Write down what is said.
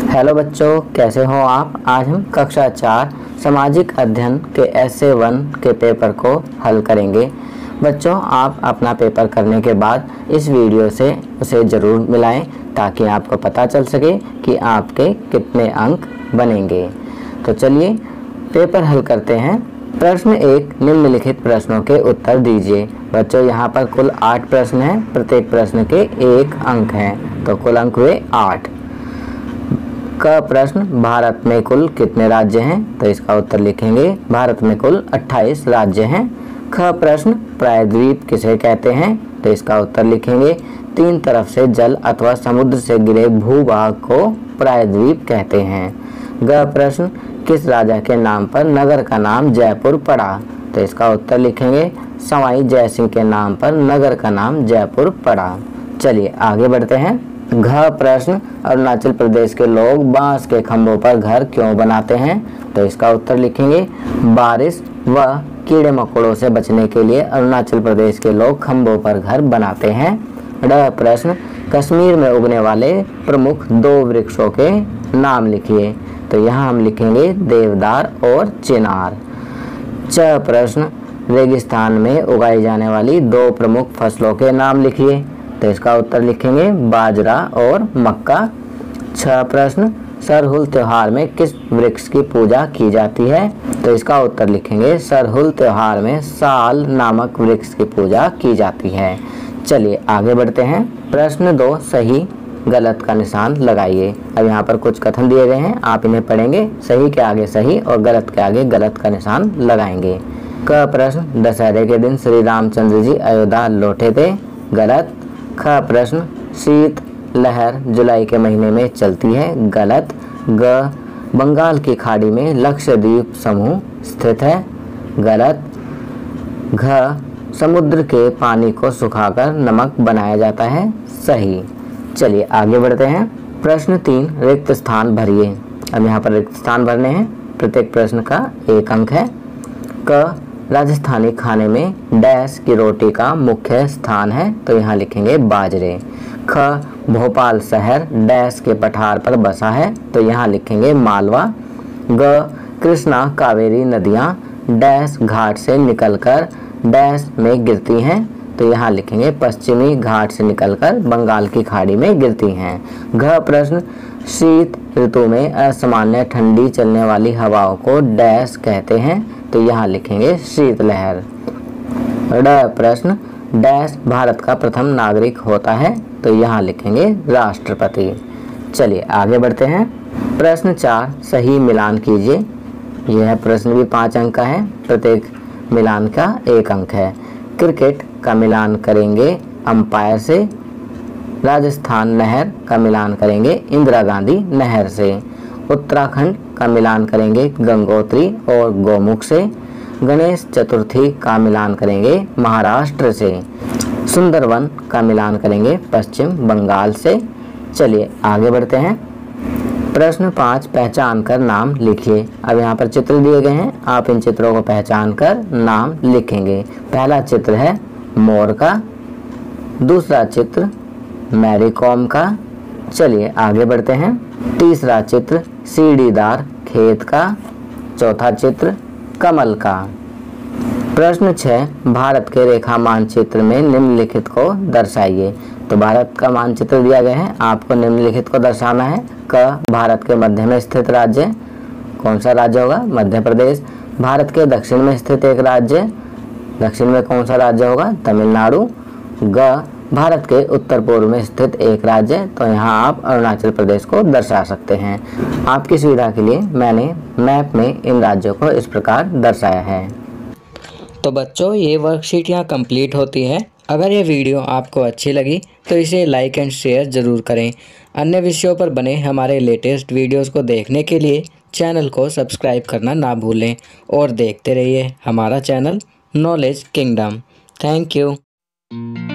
Hello बच्चों, कैसे हो आप। आज हम कक्षा 4 सामाजिक अध्ययन के ऐसे 1 के पेपर को हल करेंगे। बच्चों, आप अपना पेपर करने के बाद इस वीडियो से उसे ज़रूर मिलाएं ताकि आपको पता चल सके कि आपके कितने अंक बनेंगे। तो चलिए पेपर हल करते हैं। प्रश्न 1, निम्नलिखित प्रश्नों के उत्तर दीजिए। बच्चों, यहाँ पर कुल 8 प्रश्न हैं, प्रत्येक प्रश्न के 1 अंक हैं, तो कुल अंक हुए 8। का प्रश्न, भारत में कुल कितने राज्य हैं, तो इसका उत्तर लिखेंगे भारत में कुल 28 राज्य हैं। ख प्रश्न, प्रायद्वीप किसे कहते हैं, तो इसका उत्तर लिखेंगे 3 तरफ से जल अथवा समुद्र से घिरे भूभाग को प्रायद्वीप कहते हैं। ग प्रश्न, किस राजा के नाम पर नगर का नाम जयपुर पड़ा, तो इसका उत्तर लिखेंगे सवाई जयसिंह के नाम पर नगर का नाम जयपुर पड़ा। चलिए आगे बढ़ते हैं। घ प्रश्न, अरुणाचल प्रदेश के लोग बांस के खंभों पर घर क्यों बनाते हैं, तो इसका उत्तर लिखेंगे बारिश व कीड़े मकोड़ों से बचने के लिए अरुणाचल प्रदेश के लोग खंभों पर घर बनाते हैं। ड प्रश्न, कश्मीर में उगने वाले प्रमुख 2 वृक्षों के नाम लिखिए, तो यहाँ हम लिखेंगे देवदार और चिनार। च प्रश्न, रेगिस्तान में उगाई जाने वाली 2 प्रमुख फसलों के नाम लिखिए, तो इसका उत्तर लिखेंगे बाजरा और मक्का। 6 प्रश्न, सरहुल त्योहार में किस वृक्ष की पूजा की जाती है, तो इसका उत्तर लिखेंगे सरहुल त्योहार में साल नामक वृक्ष की पूजा की जाती है। चलिए आगे बढ़ते हैं। प्रश्न 2, सही गलत का निशान लगाइए। अब यहाँ पर कुछ कथन दिए गए हैं, आप इन्हें पढ़ेंगे, सही के आगे सही और गलत के आगे गलत का निशान लगाएंगे। क प्रश्न, दशहरे के दिन श्री रामचंद्र जी अयोध्या लौटे थे, गलत। ख प्रश्न, शीत लहर जुलाई के महीने में चलती है, गलत। ग बंगाल की खाड़ी में लक्षद्वीप समूह स्थित है, गलत। घ समुद्र के पानी को सुखाकर नमक बनाया जाता है, सही। चलिए आगे बढ़ते हैं। प्रश्न 3, रिक्त स्थान भरिए। अब यहाँ पर रिक्त स्थान भरने हैं, प्रत्येक प्रश्न का 1 अंक है। क राजस्थानी खाने में डैश की रोटी का मुख्य स्थान है, तो यहाँ लिखेंगे बाजरे। ख भोपाल शहर डैश के पठार पर बसा है, तो यहाँ लिखेंगे मालवा। ग कृष्णा कावेरी नदियाँ डैश घाट से निकलकर डैश में गिरती हैं, तो यहाँ लिखेंगे पश्चिमी घाट से निकलकर बंगाल की खाड़ी में गिरती हैं। घ प्रश्न, शीत ऋतु में असामान्य ठंडी चलने वाली हवाओं को डैश कहते हैं, तो यहाँ लिखेंगे शीतलहर। ड प्रश्न, डैश भारत का प्रथम नागरिक होता है, तो यहाँ लिखेंगे राष्ट्रपति। चलिए आगे बढ़ते हैं। प्रश्न 4, सही मिलान कीजिए। यह प्रश्न भी 5 अंक का है, प्रत्येक मिलान का 1 अंक है। क्रिकेट का मिलान करेंगे अंपायर से, राजस्थान नहर का मिलान करेंगे इंदिरा गांधी नहर से, उत्तराखंड का मिलान करेंगे गंगोत्री और गोमुख से, गणेश चतुर्थी का मिलान करेंगे महाराष्ट्र से, सुंदरवन का मिलान करेंगे पश्चिम बंगाल से। चलिए आगे बढ़ते हैं। प्रश्न 5, पहचान कर नाम लिखिए। अब यहाँ पर चित्र दिए गए हैं, आप इन चित्रों को पहचान कर नाम लिखेंगे। पहला चित्र है मोर का, दूसरा चित्र मैरी कॉम का। चलिए आगे बढ़ते हैं। तीसरा चित्र सीढ़ीदार खेत का, चौथा चित्र कमल का। प्रश्न 6, भारत के रेखा मानचित्र में निम्नलिखित को दर्शाइए। तो भारत का मानचित्र दिया गया है, आपको निम्नलिखित को दर्शाना है। क भारत के मध्य में स्थित राज्य, कौन सा राज्य होगा, मध्य प्रदेश। भारत के दक्षिण में स्थित एक राज्य, दक्षिण में कौन सा राज्य होगा, तमिलनाडु। ग भारत के उत्तर पूर्व में स्थित एक राज्य, तो यहाँ आप अरुणाचल प्रदेश को दर्शा सकते हैं। आपकी सुविधा के लिए मैंने मैप में इन राज्यों को इस प्रकार दर्शाया है। तो बच्चों, ये वर्कशीट यहाँ कंप्लीट होती है। अगर ये वीडियो आपको अच्छी लगी तो इसे लाइक एंड शेयर ज़रूर करें। अन्य विषयों पर बने हमारे लेटेस्ट वीडियोज़ को देखने के लिए चैनल को सब्सक्राइब करना ना भूलें और देखते रहिए हमारा channel Knowledge Kingdom. Thank you.